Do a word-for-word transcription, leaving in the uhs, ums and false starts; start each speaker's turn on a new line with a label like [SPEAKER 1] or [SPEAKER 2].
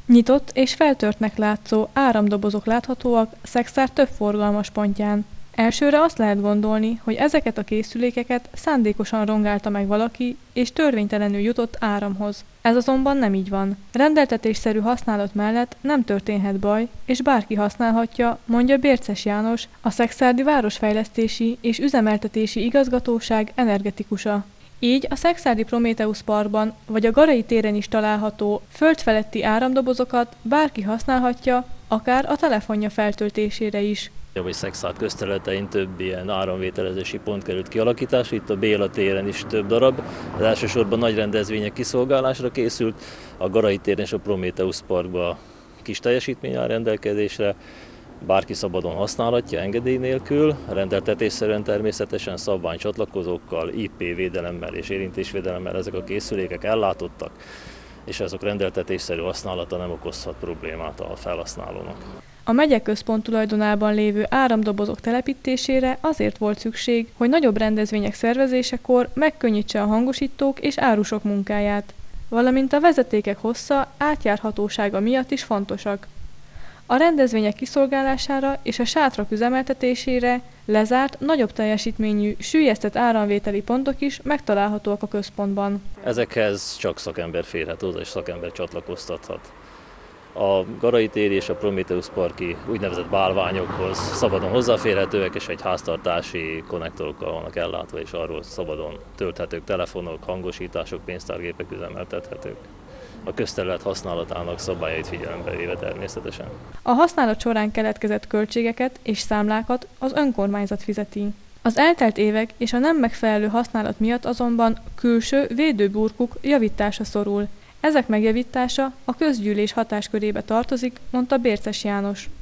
[SPEAKER 1] Nyitott és feltörtnek látszó áramdobozok láthatóak Szekszár több forgalmas pontján. Elsőre azt lehet gondolni, hogy ezeket a készülékeket szándékosan rongálta meg valaki, és törvénytelenül jutott áramhoz. Ez azonban nem így van. Rendeltetésszerű használat mellett nem történhet baj, és bárki használhatja, mondja Bérces János, a Szekszárdi Városfejlesztési és Üzemeltetési Igazgatóság energetikusa. Így a Szekszárdi Prométheusz Parkban vagy a Garai téren is található földfeletti áramdobozokat bárki használhatja, akár a telefonja feltöltésére is.
[SPEAKER 2] Vagy Szekszárd közterületein több ilyen áramvételezési pont került kialakításra, itt a Béla téren is több darab. Az elsősorban nagy rendezvények kiszolgálásra készült, a Garai téren és a Prométheusz Parkban kis teljesítmény áll rendelkezésre. Bárki szabadon használhatja engedély nélkül, rendeltetésszerűen természetesen szabványcsatlakozókkal, I P védelemmel és érintésvédelemmel ezek a készülékek ellátottak, és azok rendeltetésszerű használata nem okozhat problémát a felhasználónak.
[SPEAKER 1] A megyeközpont tulajdonában lévő áramdobozok telepítésére azért volt szükség, hogy nagyobb rendezvények szervezésekor megkönnyítse a hangosítók és árusok munkáját, valamint a vezetékek hossza, átjárhatósága miatt is fontosak. A rendezvények kiszolgálására és a sátrak üzemeltetésére lezárt, nagyobb teljesítményű, süllyesztett áramvételi pontok is megtalálhatóak a központban.
[SPEAKER 2] Ezekhez csak szakember férhet hozzá és szakember csatlakoztathat. A Garai téri és a Prométheusz parki úgynevezett bálványokhoz szabadon hozzáférhetőek, és egy háztartási konnektorokkal vannak ellátva, és arról szabadon tölthetők telefonok, hangosítások, pénztárgépek üzemeltethetők. A közterület használatának szabályait figyelembe véve természetesen.
[SPEAKER 1] A használat során keletkezett költségeket és számlákat az önkormányzat fizeti. Az eltelt évek és a nem megfelelő használat miatt azonban külső védőburkuk javítása szorul. Ezek megjavítása a közgyűlés hatáskörébe tartozik, mondta Bérces János.